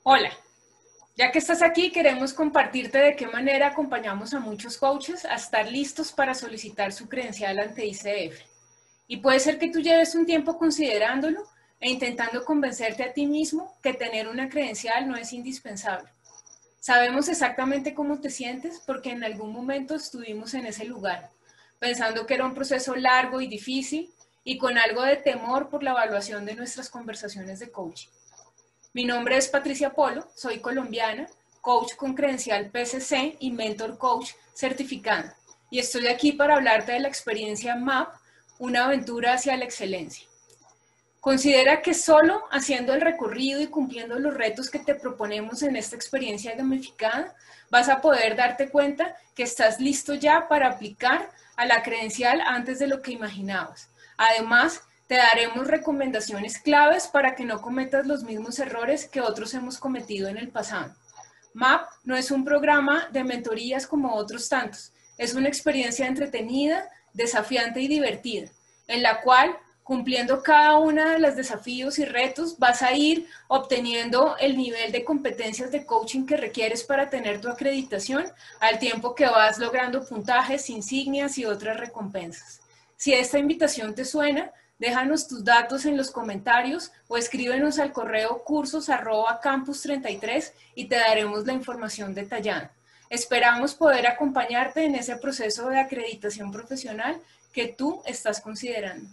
Hola, ya que estás aquí, queremos compartirte de qué manera acompañamos a muchos coaches a estar listos para solicitar su credencial ante ICF. Y puede ser que tú lleves un tiempo considerándolo e intentando convencerte a ti mismo que tener una credencial no es indispensable. Sabemos exactamente cómo te sientes porque en algún momento estuvimos en ese lugar, pensando que era un proceso largo y difícil y con algo de temor por la evaluación de nuestras conversaciones de coaching. Mi nombre es Patricia Polo, soy colombiana, coach con credencial PCC y mentor coach certificada. Y estoy aquí para hablarte de la experiencia MAP, una aventura hacia la excelencia. Considera que solo haciendo el recorrido y cumpliendo los retos que te proponemos en esta experiencia gamificada, vas a poder darte cuenta que estás listo ya para aplicar a la credencial antes de lo que imaginabas. Además, te daremos recomendaciones claves para que no cometas los mismos errores que otros hemos cometido en el pasado. MAP no es un programa de mentorías como otros tantos, es una experiencia entretenida, desafiante y divertida, en la cual, cumpliendo cada uno de los desafíos y retos, vas a ir obteniendo el nivel de competencias de coaching que requieres para tener tu acreditación, al tiempo que vas logrando puntajes, insignias y otras recompensas. Si esta invitación te suena, déjanos tus datos en los comentarios o escríbenos al correo cursos@campus33 y te daremos la información detallada. Esperamos poder acompañarte en ese proceso de acreditación profesional que tú estás considerando.